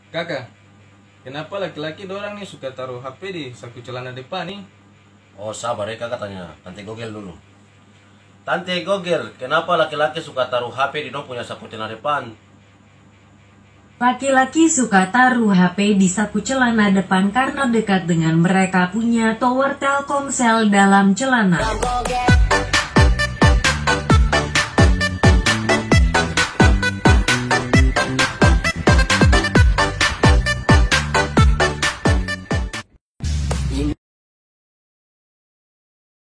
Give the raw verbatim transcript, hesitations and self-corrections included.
Kakak, kenapa laki-laki dorang nih suka taruh H P di saku celana depan nih? Oh sabar ya kakak tanya, Tante Gogel dulu. Tante Gogel, kenapa laki-laki suka taruh H P di dong punya saku celana depan? Laki-laki suka taruh H P di saku celana depan karena dekat dengan mereka punya tower Telkomsel dalam celana.